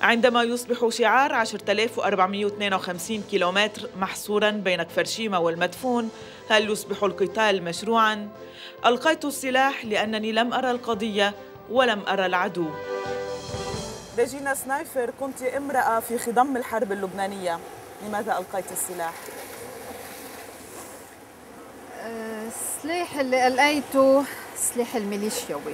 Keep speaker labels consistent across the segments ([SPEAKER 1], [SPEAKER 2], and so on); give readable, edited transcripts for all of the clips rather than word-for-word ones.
[SPEAKER 1] عندما يصبح شعار 10452 كيلومتر محصوراً بين كفرشيمة والمدفون، هل يصبح القتال مشروعاً؟ ألقيت السلاح لأنني لم أرى القضية ولم أرى العدو. ريجينا سنايفر، كنت امرأة في خضم الحرب اللبنانية، لماذا ألقيت السلاح؟
[SPEAKER 2] السلاح اللي ألقيته سلاح الميليشياوي،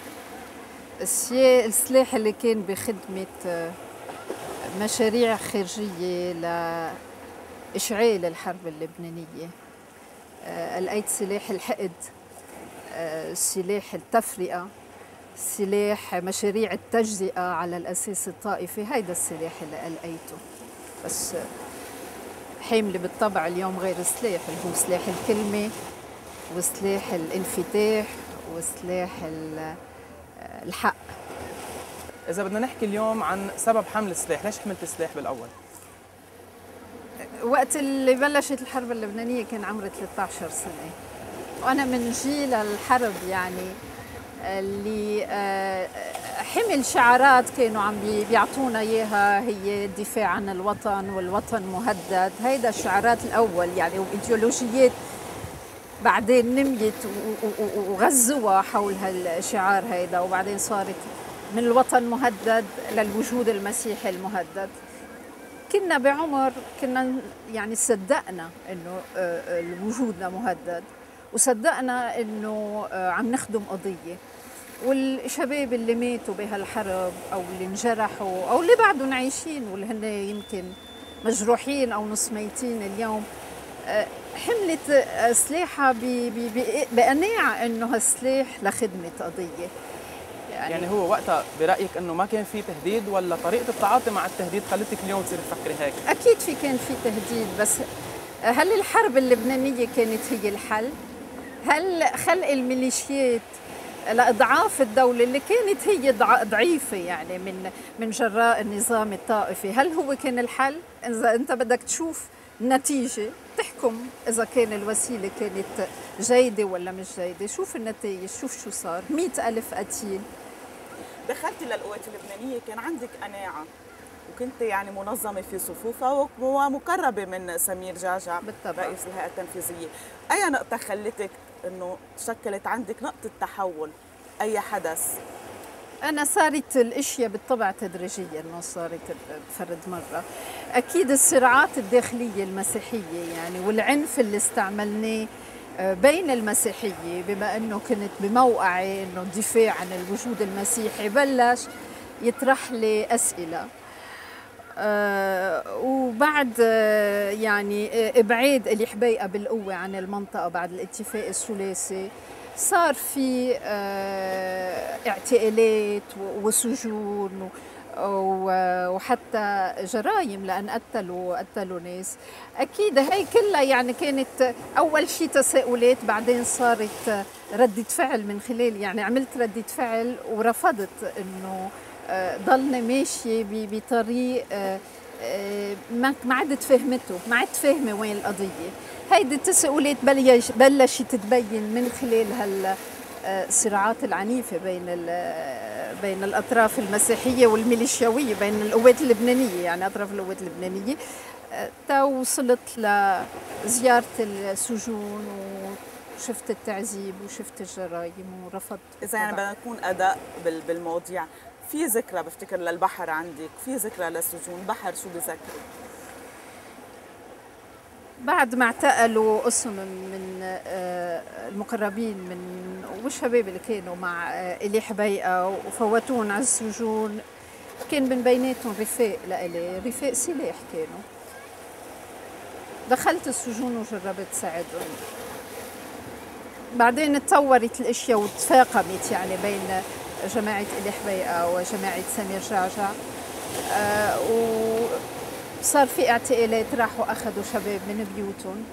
[SPEAKER 2] السلاح اللي كان بخدمة مشاريع خارجية لإشعال الحرب اللبنانية. ألقيت سلاح الحقد، سلاح التفرقة، سلاح مشاريع التجزئة على الأساس الطائفي. هيدا السلاح اللي ألقيته، بس حاملة بالطبع اليوم غير سلاح، اللي هو سلاح الكلمة وسلاح الانفتاح وسلاح الحق.
[SPEAKER 3] إذا بدنا نحكي اليوم عن سبب حمل السلاح، ليش حملت السلاح بالأول؟
[SPEAKER 2] وقت اللي بلشت الحرب اللبنانية كان عمري 13 سنة، وأنا من جيل الحرب، يعني اللي حمل شعارات كانوا عم بيعطونا إياها، هي الدفاع عن الوطن والوطن مهدد. هيدا الشعارات الأول يعني، وإيديولوجيات بعدين نميت وغزوها حول هالشعار هيدا، وبعدين صارت من الوطن مهدد للوجود المسيحي المهدد. كنا بعمر كنا يعني صدقنا انه وجودنا مهدد، وصدقنا انه عم نخدم قضيه. والشباب اللي ماتوا بهالحرب او اللي انجرحوا او اللي بعدهم عايشين واللي هن يمكن مجروحين او نص ميتين اليوم، حملت سلاحها بقناعه انه هالسلاح لخدمه قضيه.
[SPEAKER 3] يعني هو وقتها برأيك أنه ما كان في تهديد، ولا طريقة التعاطي مع التهديد خلتك اليوم تصير تفكري هيك؟
[SPEAKER 2] أكيد كان في تهديد، بس هل الحرب اللبنانية كانت هي الحل؟ هل خلق الميليشيات لإضعاف الدولة اللي كانت هي ضعيفة يعني من جراء النظام الطائفي، هل هو كان الحل؟ إذا أنت بدك تشوف النتيجة تحكم إذا كان الوسيلة كانت جيدة ولا مش جيدة. شوف النتائج، شوف شو صار، 100,000 قتيل.
[SPEAKER 1] دخلتي للقوات اللبنانية كان عندك قناعة، وكنت يعني منظمة في صفوفها ومقربة من سمير جعجع
[SPEAKER 2] بالطبع
[SPEAKER 1] رئيس الهيئة التنفيذية. أي نقطة خلتك إنه شكلت عندك نقطة تحول؟ أي حدث؟
[SPEAKER 2] أنا صارت الأشياء بالطبع تدريجيا، ما صارت بفرد مرة. أكيد الصراعات الداخلية المسيحية يعني، والعنف اللي استعملناه بين المسيحية، بما أنه كنت بموقعي أنه الدفاع عن الوجود المسيحي، بلش يطرح لي أسئلة. وبعد يعني إبعاد إلي حبيقة بالقوة عن المنطقة بعد الاتفاق الثلاثي، صار في اعتقالات وسجون وحتى جرائم، لأن قتلوا ناس. أكيد هي كلها يعني كانت أول شيء تساؤلات، بعدين صارت ردة فعل من خلال، يعني عملت ردة فعل ورفضت إنه ضلنا ماشية بطريق ما عدت فهمته، ما عدت فاهمة وين القضية. هيدي التساؤلات بلشت تتبين من خلال الصراعات العنيفة بين الأطراف المسيحية والميليشياوية، بين القوات اللبنانية، يعني أطراف القوات اللبنانية. تا وصلت لزيارة السجون وشفت التعذيب وشفت الجرائم ورفضت.
[SPEAKER 1] إذا يعني بدنا نكون أداء بالمواضيع، في ذكرى بفتكر للبحر عندك، في ذكرى للسجون، بحر شو بذكروا؟
[SPEAKER 2] بعد ما اعتقلوا قسم من المقربين من والشباب اللي كانوا مع إلي حبيقة وفوتون على السجون، كان من بيناتهم رفاق لإلي، رفاق سلاح كانوا. دخلت السجون وجربت ساعدهم. بعدين تطورت الاشياء وتفاقمت يعني بين جماعة إلي حبيقة وجماعة سمير جعجع، وصار في اعتقالات، راحوا أخذوا شباب من بيوتهم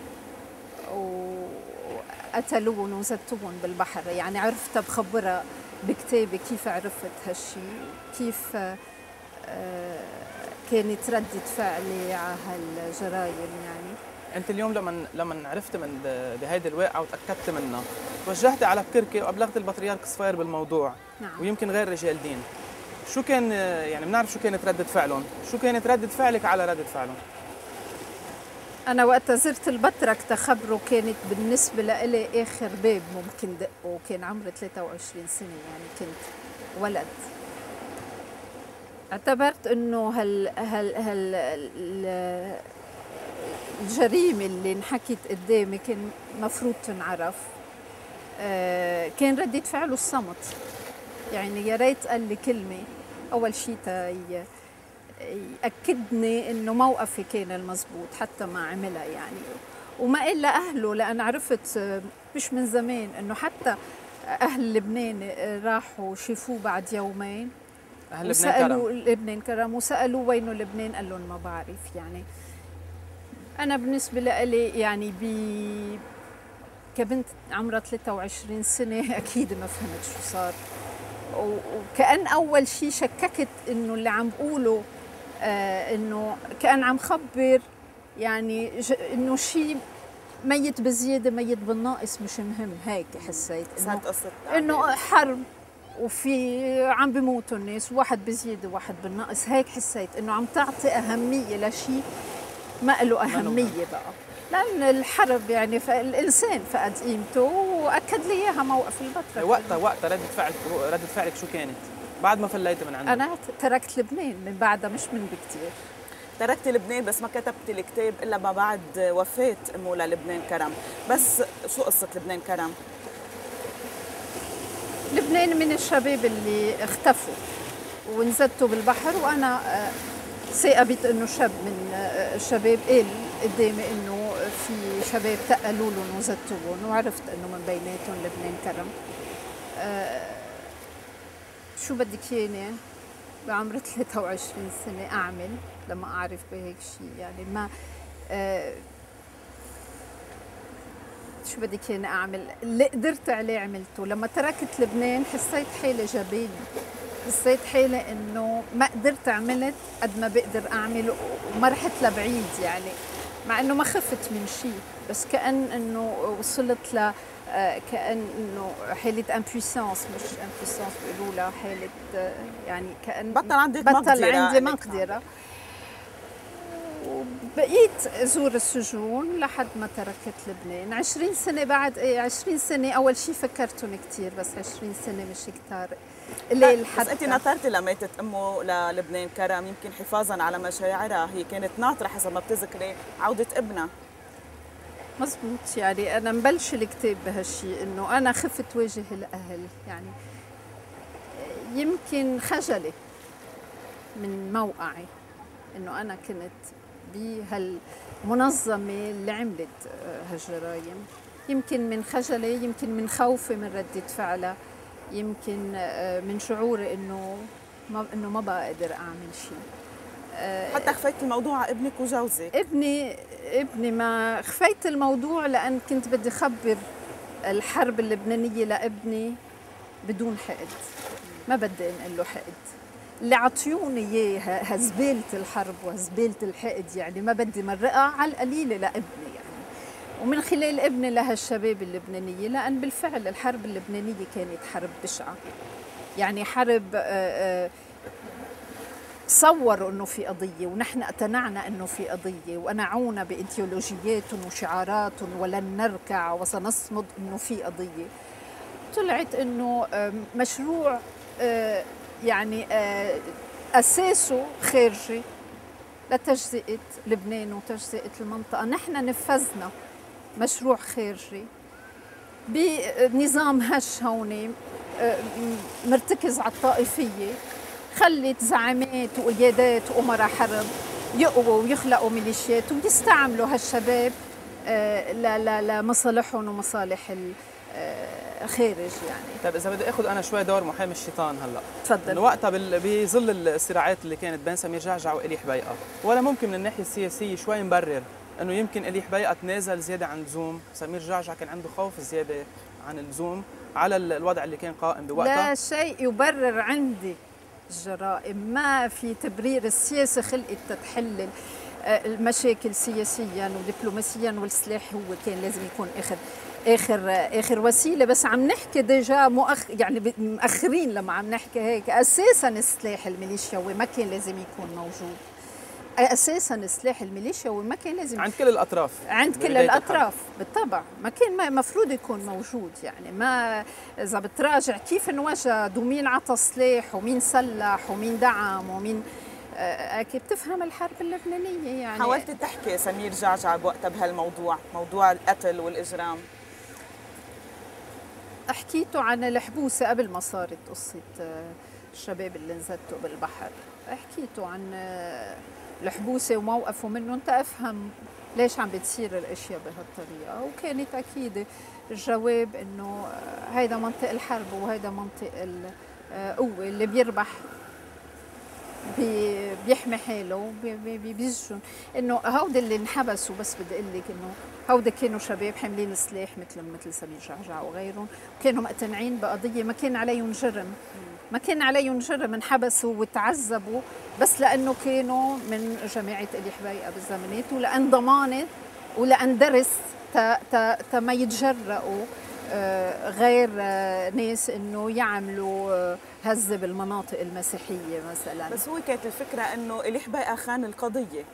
[SPEAKER 2] وقتلوهم وزتوهم بالبحر. يعني عرفت بخبرها بكتابي كيف عرفت هالشي، كيف كانت ردة فعلي على هالجرايم. يعني
[SPEAKER 3] انت اليوم لما عرفت من بهيدي الواقعه وتاكدت منها، توجهتي على بكركي وابلغت البطريرك صفير بالموضوع.
[SPEAKER 2] نعم.
[SPEAKER 3] ويمكن غير رجال دين، شو كان يعني بنعرف شو كانت ردة فعلهم، شو كانت ردة فعلك على ردة فعلهم؟
[SPEAKER 2] أنا وقت زرت البتراك تخبره كانت بالنسبة لإلي آخر باب ممكن دقه، كان عمري 23 سنة يعني كنت ولد. اعتبرت إنه الجريمة اللي انحكت قدامي كان مفروض تنعرف. كان ردة فعله الصمت، يعني يا ريت قال لي كلمة أول شيء يأكدني إنه موقفي كان المزبوط حتى ما عملها يعني، وما إلا أهله، لأن عرفت مش من زمان إنه حتى أهل لبنان راحوا شافوه بعد يومين.
[SPEAKER 3] أهل لبنان كرم.
[SPEAKER 2] لبنان كرم وسألوه وينه لبنان، قال لهم ما بعرف. يعني أنا بالنسبة لي يعني كبنت عمرها 23 سنة أكيد ما فهمت شو صار، وكأن أول شيء شككت إنه اللي عم بقوله إنه كأن عم خبر يعني إنه شيء ميت بزيادة ميت بالناقص مش مهم. هيك حسيت إنه حرب وفي عم بيموتوا الناس، واحد بزيادة واحد بالنقص. هيك حسيت إنه عم تعطي أهمية لشيء ما له أهمية بقى، لأن الحرب يعني الإنسان فقد قيمته، وأكد لي إياها موقف البتراك.
[SPEAKER 3] وقتها ردة فعلك شو كانت؟ بعد ما فليتي من عنده؟
[SPEAKER 2] أنا تركت لبنان من بعدها، مش من بكتير.
[SPEAKER 1] تركت لبنان بس ما كتبت الكتاب إلا ما بعد وفاة أمه للبنان كرم. بس شو قصة لبنان كرم؟
[SPEAKER 2] لبنان من الشباب اللي اختفوا ونزلتوا بالبحر، وأنا ثاقبت إنه شاب من الشباب قال قدامي إنه في شباب تقلوا لهم وزتوهم، وعرفت إنه من بيناتهم لبنان كرم. شو بدك ياني بعمر 23 سنة أعمل لما أعرف بهيك شيء؟ يعني ما شو بدك ياني أعمل؟ اللي قدرت عليه عملته. لما تركت لبنان حسيت حالي جبانة، حسيت حالي إنه ما قدرت عملت قد ما بقدر أعمل، وما رحت لبعيد يعني، مع إنه ما خفت من شيء، بس كأن إنه وصلت ل كأن إنه حالة امبويسانس، مش امبويسانس بيقولوا لها، حالة يعني كأن
[SPEAKER 1] بطل عندي
[SPEAKER 2] مقدرة. وبقيت أزور السجون لحد ما تركت لبنان. 20 سنة بعد 20 سنة أول شيء فكرتهم كتير، بس 20 سنة مش كتار ليل حتى.
[SPEAKER 1] بس أنت ناطرتي لماتت أمه للبنان كرم، يمكن حفاظاً على مشاعرها، هي كانت ناطرة حسب ما بتذكري عودة ابنها.
[SPEAKER 2] مزبوط. يعني أنا مبلش الكتاب بهالشيء، إنه أنا خفت واجه الأهل، يعني يمكن خجلي من موقعي إنه أنا كنت بهالمنظمة اللي عملت هالجرايم، يمكن من خجلي، يمكن من خوفي من ردة فعلها، يمكن من شعوري إنه ما بقى أقدر أعمل شيء.
[SPEAKER 1] حتى خفيت الموضوع على ابنك وجوزك؟
[SPEAKER 2] ابني ما خفيت الموضوع، لأن كنت بدي أخبر الحرب اللبنانية لابني بدون حقد، ما بدي أنقل له حقد. اللي عطيوني إياه هزبالة الحرب وهزبالة الحقد، يعني ما بدي مرقها على القليلة لابني يعني، ومن خلال ابني لهالشباب اللبنانية، لأن بالفعل الحرب اللبنانية كانت حرب بشعة، يعني حرب صوروا انه في قضيه، ونحن اقتنعنا انه في قضيه، وقنعونا بايديولوجياتهم وشعاراتهم، ولن نركع وسنصمد انه في قضيه. طلعت انه مشروع يعني اساسه خارجي لتجزئه لبنان وتجزئه المنطقه. نحن نفذنا مشروع خارجي بنظام هش هون مرتكز على الطائفيه، خلت زعامات وقيادات وأمراء حرب يقووا ويخلقوا ميليشيات ويستعملوا هالشباب لمصالحهم ومصالح الخارج يعني.
[SPEAKER 3] طيب إذا بدي آخذ أنا شوي دور محامي الشيطان هلا،
[SPEAKER 2] تفضل.
[SPEAKER 3] وقتها بظل الصراعات اللي كانت بين سمير جعجع وإلي حبيقة، ولا ممكن من الناحية السياسية شوي نبرر إنه يمكن إلي حبيقة تنازل زيادة عن اللزوم، سمير جعجع كان عنده خوف زيادة عن اللزوم على الوضع اللي كان قائم بوقتها؟
[SPEAKER 2] لا شيء يبرر عندي الجرائم، ما في تبرير. السياسة خلقت تتحل المشاكل سياسيا ودبلوماسيا، والسلاح هو كان لازم يكون اخذ. اخر وسيله، بس عم نحكي ديجا يعني مؤخرين لما عم نحكي هيك. اساسا السلاح الميليشياوي ما كان لازم يكون موجود، اساسا السلاح الميليشياوي ما كان لازم
[SPEAKER 3] عند كل الاطراف،
[SPEAKER 2] عند كل الاطراف بالطبع، ما كان المفروض يكون موجود. يعني ما اذا بتراجع كيف انوجد ومين عطى سلاح ومين سلح ومين دعم ومين اكيد بتفهم الحرب اللبنانيه. يعني
[SPEAKER 1] حاولت تحكي سمير جعجع بوقتها بهالموضوع، موضوع القتل والاجرام؟
[SPEAKER 2] حكيته عن الحبوسه قبل ما صارت قصه الشباب اللي انزتوا بالبحر، حكيته عن الحبوسه وموقفه منه، انت افهم ليش عم بتصير الاشياء بهالطريقه. وكانت اكيد الجواب انه هيدا منطق الحرب وهيدا منطق القوه، اللي بيربح بيحمي حاله بيسجن. انه هودي اللي انحبسوا، بس بدي اقول لك انه هودي كانوا شباب حاملين سلاح مثل سمير جعجع وغيرهم، وكانوا مقتنعين بقضيه ما كان عليهم جرم، ما كان عليهم جرم، انحبسوا وتعذبوا بس لانه كانوا من جماعه الي حبيقه بالزمانات، ولان ضمانه ولان درس ما يتجرأوا غير ناس انه يعملوا هز بالمناطق المسيحيه مثلا.
[SPEAKER 1] بس هو كانت الفكره انه الي حبيقه خان القضيه.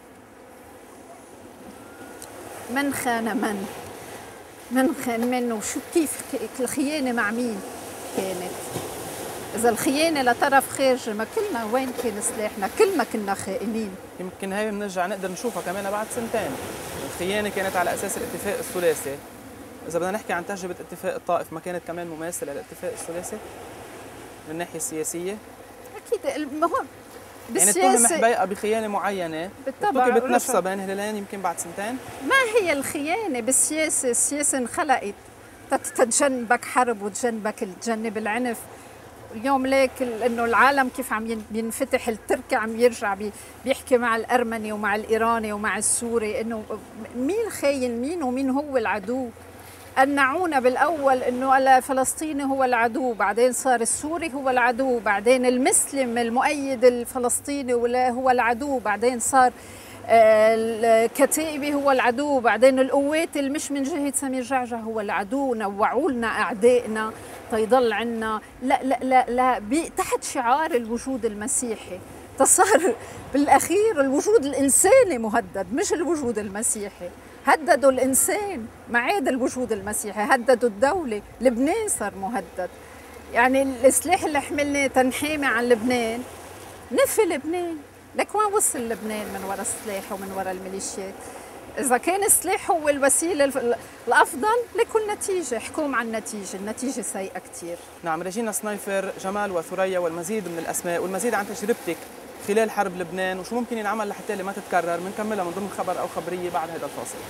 [SPEAKER 2] من خان من خان من، وشو كيف الخيانه مع مين كانت؟ إذا الخيانة لطرف خارجي ما كلنا وين كان سلاحنا؟ كل ما كنا خائنين.
[SPEAKER 3] يمكن هاي بنرجع نقدر نشوفها كمان بعد سنتين. الخيانة كانت على أساس الاتفاق الثلاثي. إذا بدنا نحكي عن تجربة اتفاق الطائف، ما كانت كمان مماثلة للاتفاق الثلاثي من الناحية السياسية؟
[SPEAKER 2] أكيد المهم
[SPEAKER 3] بالسياسة يعني اتهم حبيقة بخيانة معينة
[SPEAKER 2] بالطبع
[SPEAKER 3] ارتكبت نفسها بين هلالين يمكن بعد سنتين.
[SPEAKER 2] ما هي الخيانة بالسياسة؟ السياسة انخلقت تتجنبك حرب وتجنبك تجنب العنف. اليوم ليك انه العالم كيف عم بينفتح، التركي عم يرجع بيحكي مع الارمني ومع الايراني ومع السوري انه مين خاين مين ومين هو العدو. قنعونا بالاول انه الفلسطيني هو العدو، بعدين صار السوري هو العدو، بعدين المسلم المؤيد الفلسطيني هو العدو، بعدين صار الكتائبي هو العدو، بعدين القوات اللي مش من جهة سمير جعجع هو العدو. نوعوا لنا أعدائنا تيضل عنا لا تحت شعار الوجود المسيحي. تصار بالأخير الوجود الإنساني مهدد مش الوجود المسيحي. هددوا الإنسان ما عاد الوجود المسيحي، هددوا الدولة. لبنان صار مهدد. يعني السلاح اللي حملنا تنحامي عن لبنان نفي لبنان. لك وين وصل لبنان من وراء السلاح ومن وراء الميليشيات؟ إذا كان السلاح هو الوسيلة الأفضل لكل نتيجة، حكوم عن النتيجة سيئة كتير.
[SPEAKER 3] نعم، ريجينا سنايفر، جمال وثريا والمزيد من الأسماء والمزيد عن تجربتك خلال حرب لبنان وشو ممكن ينعمل لحتى ما تتكرر. بنكملها من ضمن خبر أو خبرية بعد هذا الفاصل.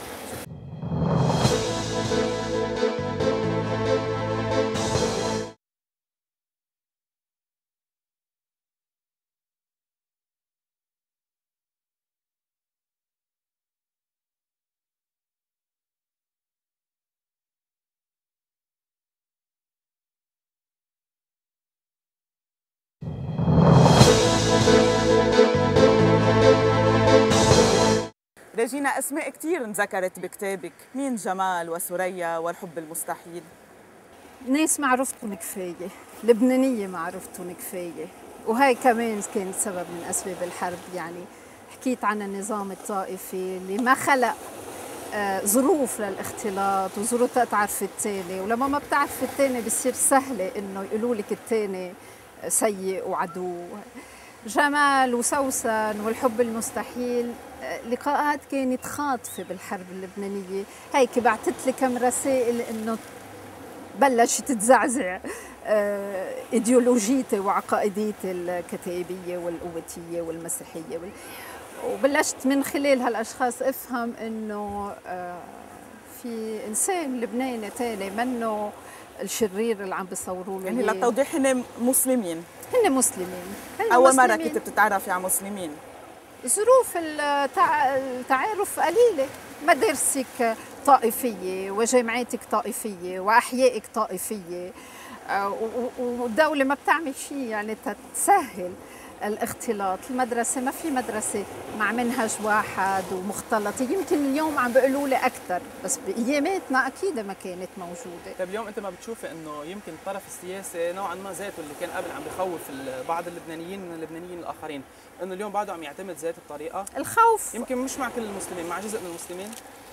[SPEAKER 1] ريجينا، أسماء كتير انذكرت بكتابك، مين جمال وثريا والحب المستحيل؟
[SPEAKER 2] ناس معرفتهم كفاية، لبنانية معرفتهم كفاية، وهي كمان كانت سبب من أسباب الحرب. يعني حكيت عن النظام الطائفي اللي ما خلق ظروف للاختلاط وظروف تعرف التاني، ولما ما بتعرف التاني بصير سهلة إنه يقولوا لك التاني سيء وعدو. جمال وسوسن والحب المستحيل لقاءات كانت خاطفة بالحرب اللبنانية. هيك بعثت لي كم رسائل إنه بلشت تتزعزع إيديولوجيتي وعقائديتي الكتائبية والقوتية والمسيحية وبلشت من خلال هالأشخاص أفهم إنه في إنسان لبناني تاني منه الشرير اللي عم بيصوروا له.
[SPEAKER 1] يعني للتوضيح هن مسلمين.
[SPEAKER 2] هن مسلمين.
[SPEAKER 1] أول مرة كنت بتتعرفي على مسلمين؟
[SPEAKER 2] ظروف التعارف قليلة، مدارسك طائفية وجامعاتك طائفية وأحيائك طائفية، والدولة ما بتعمل شيء يعني تسهل. الاختلاط. المدرسة ما في مدرسة مع منهج واحد ومختلطة، يمكن اليوم عم بيقولوا لي أكثر، بس بأياماتنا أكيد ما كانت موجودة.
[SPEAKER 3] طيب اليوم أنت ما بتشوفي إنه يمكن الطرف السياسي نوعا ما ذاته اللي كان قبل عم بخوف بعض اللبنانيين من اللبنانيين الآخرين، إنه اليوم بعده عم يعتمد ذات الطريقة؟
[SPEAKER 2] الخوف
[SPEAKER 3] يمكن مش مع كل المسلمين، مع جزء من المسلمين.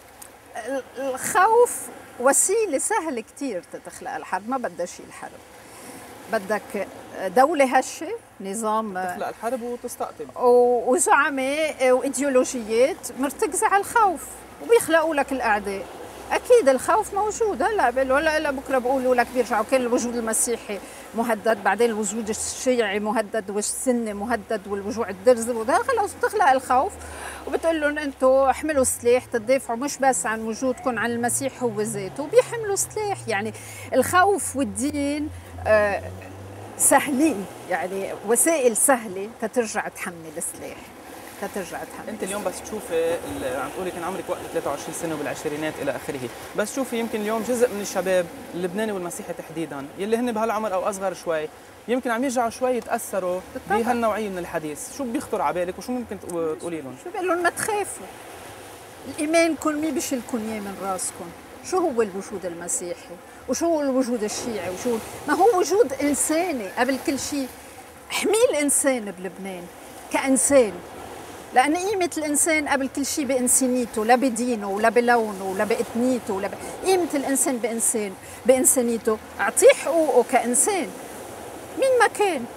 [SPEAKER 2] الخوف وسيلة سهلة كتير تخلق الحرب، ما بدها شيء الحرب، بدك دولة هشة، نظام
[SPEAKER 3] تخلق الحرب وتستقطب،
[SPEAKER 2] وزعماء وايديولوجيات مرتكزة على الخوف، وبيخلقوا لك الأعداء. أكيد الخوف موجود، هلا بكره بقولوا لك بيرجعوا كان الوجود المسيحي مهدد، بعدين الوجود الشيعي مهدد والسني مهدد والوجوع الدرز، وده خلص بتخلق الخوف وبتقول لهم انتم احملوا سلاح تدافعوا مش بس عن وجودكم، عن المسيح هو ذاته، وبيحملوا سلاح. يعني الخوف والدين سهلين، يعني وسائل سهله تترجع تحمل سلاح، تترجع تحمل.
[SPEAKER 3] انت اليوم بس تشوفي عم تقولي كان عمرك وقت 23 سنه وبالعشرينات الى اخره، بس شوفي يمكن اليوم جزء من الشباب اللبناني والمسيحي تحديدا يلي هن بهالعمر او اصغر شوي يمكن عم يرجعوا شوي يتاثروا بهالنوعيه من الحديث، شو بيخطر على بالك وشو ممكن تقولي لهم؟
[SPEAKER 2] شو بقول لهم؟ ما تخافوا، الايمانكم مين بيشيلكم اياه من راسكم. شو هو الوجود المسيحي وشو هو الوجود الشيعي وشو ما هو وجود انساني قبل كل شيء. احمي الانسان بلبنان كانسان، لأن قيمة الإنسان قبل كل شيء بإنسانيته، لا بدينه ولا بلونه ولا بإثنيته ولا قيمة الإنسان بإنسانيته. أعطيه حقوقه كإنسان مين ما كان.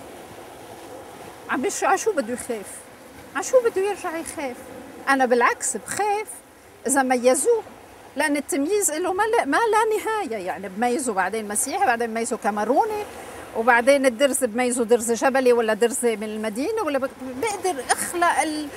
[SPEAKER 2] عشو بده يخاف؟ عشو بده يرجع يخاف؟ أنا بالعكس بخاف إذا ميزوه، لأن التمييز له ما لا نهاية. يعني بميزه بعدين مسيحي، بعدين بميزه كاميروني، وبعدين الدرز بميزه درز جبلي ولا درز من المدينة، ولا بقدر اخلق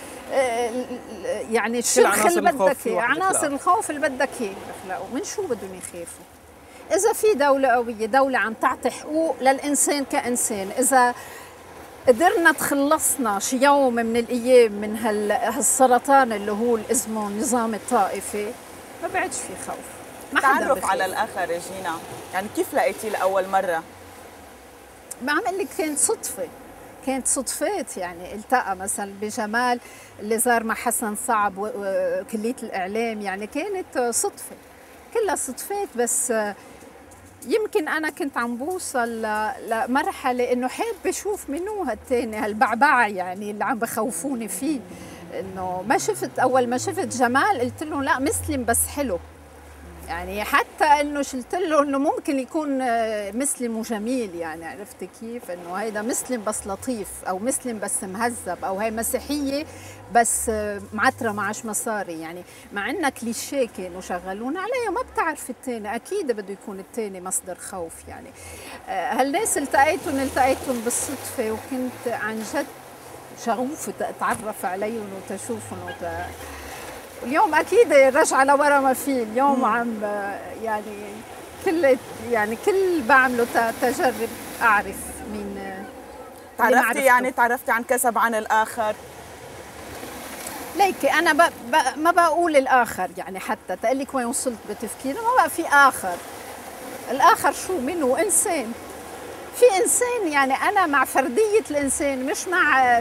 [SPEAKER 2] يعني الشرخ اللي بدك اياه، عناصر الخوف اللي بدك اياه اخلقه. من شو بدهم يخافوا؟ اذا في دولة قوية، دولة عم تعطي حقوق للانسان كانسان، اذا قدرنا تخلصنا شي يوم من الايام من هالسرطان اللي هو اسمه النظام الطائفي، ما بعدش في خوف.
[SPEAKER 1] ما حدا تعرف على الاخر جينا، يعني كيف لقيتيه لاول مرة؟
[SPEAKER 2] بعمل لك كانت صدفات. يعني التقى مثلا بجمال اللي زار مع حسن صعب وكلية الإعلام، يعني كانت صدفة، كلها صدفات. بس يمكن أنا كنت عم بوصل لمرحلة إنه حابة أشوف منو هالتاني هالبعبع، يعني اللي عم بخوفوني فيه. إنه أول ما شفت جمال قلت له لا مسلم بس حلو، يعني حتى انه شلت له انه ممكن يكون مسلم وجميل. يعني عرفت كيف انه هيدا مسلم بس لطيف، او مسلم بس مهذب، او هي مسيحيه بس معتره معاش مصاري. يعني مع انها كليشيه كانوا شغلونا عليها، ما بتعرف الثاني، اكيد بده يكون الثاني مصدر خوف. يعني هالناس التقيتهم بالصدفه، وكنت عن جد شغوفه اتعرف عليهم وتشوفهم اليوم اكيد رجع لورا ما في. اليوم عم يعني كل بعمله تجرب اعرف مين
[SPEAKER 1] تعرفتي عن كسب عن الاخر.
[SPEAKER 2] ليكي انا ما بقول الاخر، يعني حتى تقلك وين وصلت بتفكيري، ما بقى في اخر. الاخر شو منه؟ انسان، في انسان. يعني انا مع فرديه الانسان، مش مع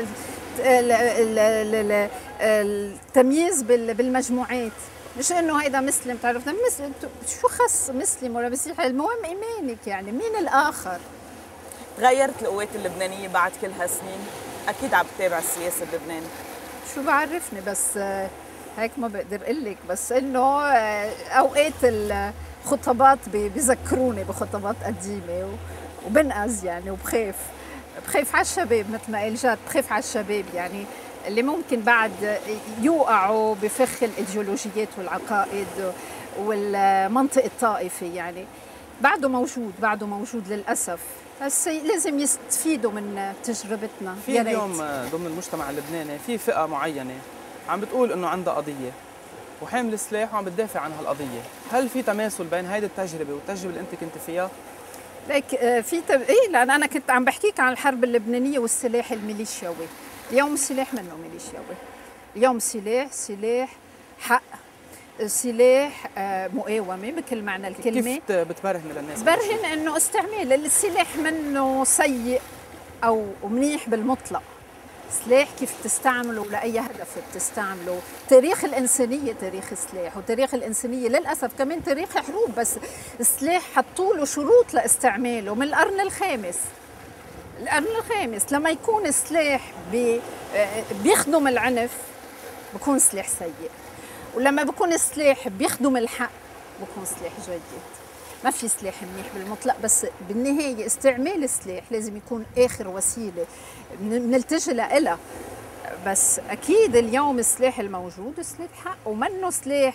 [SPEAKER 2] التمييز بالمجموعات. مش انه هيدا مسلم، تعرف مسلم شو خص مسلم ولا مسيحي، المهم ايمانك. يعني مين الاخر؟
[SPEAKER 1] تغيرت القوات اللبنانيه بعد كل هالسنين؟ اكيد عم بتابع السياسه اللبنانيه.
[SPEAKER 2] شو بعرفني، بس هيك ما بقدر اقول لك. بس انه اوقات الخطابات بذكروني بخطابات قديمه وبنقز يعني، وبخاف على الشباب مثل ما قال جاد، بخاف على الشباب يعني اللي ممكن بعد يوقعوا بفخ الايديولوجيات والعقائد والمنطق الطائفي. يعني بعده موجود للاسف، بس لازم يستفيدوا من تجربتنا.
[SPEAKER 3] في اليوم ضمن المجتمع اللبناني في فئه معينه عم بتقول انه عندها قضيه وحامل سلاح وعم بتدافع عن هالقضيه، هل في تماثل بين هيدي التجربه والتجربه اللي انت كنت فيها؟
[SPEAKER 2] ليك لأن أنا كنت عم بحكيك عن الحرب اللبنانية والسلاح الميليشياوي. اليوم السلاح منه ميليشياوي، اليوم سلاح حق، سلاح مقاومة بكل معنى الكلمة.
[SPEAKER 3] كيف بتبرهن للناس؟
[SPEAKER 2] برهن إنه استعمال السلاح منه سيء أو منيح بالمطلق، سلاح كيف تستعمله ولأي هدف بتستعمله. تاريخ الإنسانية تاريخ سلاح، وتاريخ الإنسانية للأسف كمان تاريخ حروب، بس السلاح حطوا له شروط لاستعماله من القرن الخامس. القرن الخامس لما يكون سلاح بيخدم العنف بكون سلاح سيء، ولما بكون سلاح بيخدم الحق بكون سلاح جيد. ما في سلاح منيح بالمطلق، بس بالنهاية استعمال السلاح لازم يكون آخر وسيلة بنلتجي لها. بس أكيد اليوم السلاح الموجود سلاح حق، ومنه سلاح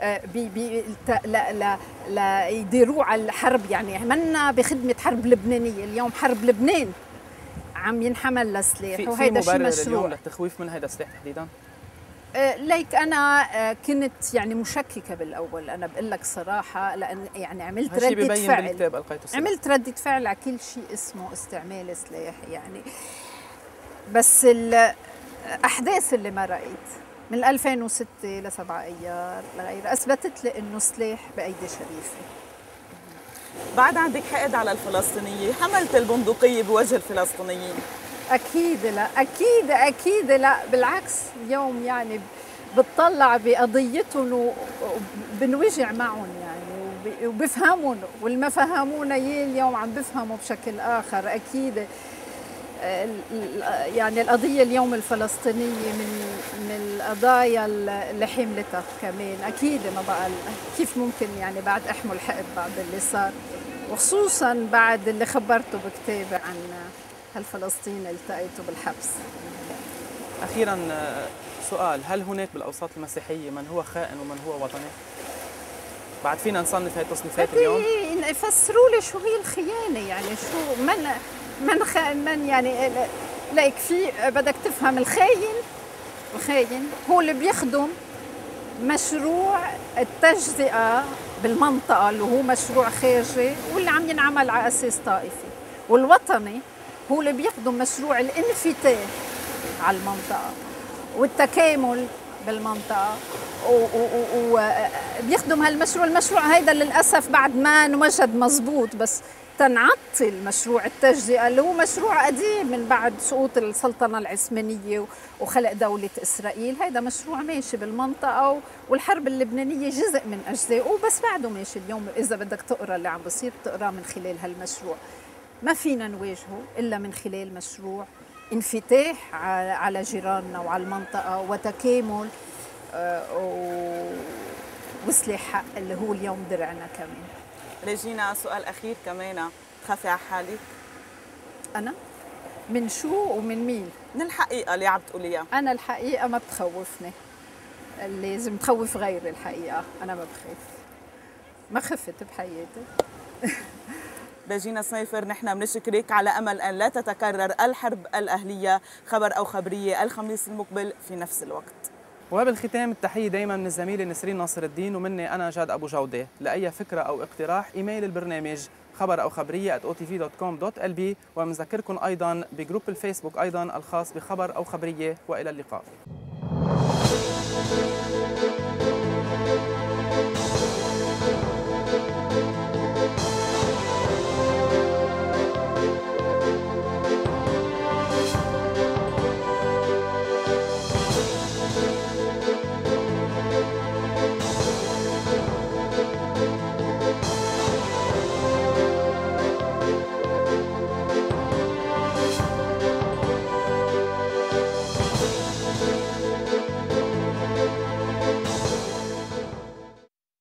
[SPEAKER 2] لا يديروه على الحرب. يعني منا بخدمة حرب لبنانية. اليوم حرب لبنان عم ينحمل لسلاح، وهيدا شيء مشروع.
[SPEAKER 3] اليوم للتخويف من هذا السلاح تحديدا؟
[SPEAKER 2] ليك أنا كنت يعني مشككة بالأول، أنا بقول لك صراحة، لأن يعني عملت ردة فعل. عملت ردة فعل على كل شيء اسمه استعمال سلاح يعني. بس الأحداث اللي مرقت من 2006 ل7 أيار لغيره أثبتت لي إنه سلاح بأيدي شريفة.
[SPEAKER 1] بعد عندك حقد على الفلسطينية، حملت البندقية بوجه الفلسطينيين؟
[SPEAKER 2] أكيد لا، أكيد لا، بالعكس اليوم يعني بتطلع بقضيتهم وبنوجع معهم يعني وبفهمهم، والما فهمونا اليوم عم بفهموا بشكل آخر. أكيد يعني القضية اليوم الفلسطينية من القضايا اللي حملتها كمان. أكيد ما بقى كيف ممكن يعني بعد أحمل حقد بعد اللي صار، وخصوصا بعد اللي خبرته بكتابي عن هالفلسطيني التقيته بالحبس.
[SPEAKER 3] أخيراً سؤال، هل هناك بالأوساط المسيحية من هو خائن ومن هو وطني؟ بعد فينا نصنف هاي التصنيفات اليوم؟
[SPEAKER 2] يفسروا لي شو هي الخيانة، يعني شو من خائن من يعني. ليك في بدك تفهم الخاين هو اللي بيخدم مشروع التجزئة بالمنطقة اللي هو مشروع خارجي واللي عم ينعمل على أساس طائفي، والوطني هو اللي بيخدم مشروع الانفتاح على المنطقة والتكامل بالمنطقة وبيخدم هالمشروع. المشروع هيدا للأسف بعد ما نوجد مزبوط، بس تنعطل مشروع التجزئة اللي هو مشروع قديم من بعد سقوط السلطنة العثمانية وخلق دولة إسرائيل. هيدا مشروع ماشي بالمنطقة، والحرب اللبنانية جزء من أجزائه، بس بعده ماشي. اليوم إذا بدك تقرأ اللي عم بصير بتقرأ من خلال هالمشروع. ما فينا نواجهه إلا من خلال مشروع انفتاح على جيراننا وعلى المنطقة وتكامل وسلاح حق اللي هو اليوم درعنا كمان.
[SPEAKER 1] ريجينا، سؤال أخير كمان، تخافي على حالك؟
[SPEAKER 2] أنا؟ من شو ومن مين؟
[SPEAKER 1] من الحقيقة اللي عم تقوليها.
[SPEAKER 2] أنا الحقيقة ما بتخوفني، لازم تخوف غيري الحقيقة. أنا ما بخاف، ما خفت بحياتي.
[SPEAKER 1] ريجينا سنيفر، نحن بنشكرك على أمل أن لا تتكرر الحرب الأهلية. خبر أو خبرية الخميس المقبل في نفس الوقت.
[SPEAKER 3] وبالختام التحية دايما من الزميلة نسرين ناصر الدين، ومني أنا جاد أبو جودة. لأي فكرة أو اقتراح إيميل البرنامج خبر أو خبرية @otv.com.lb، ومذكركم أيضا بجروب الفيسبوك أيضا الخاص بخبر أو خبرية. وإلى اللقاء.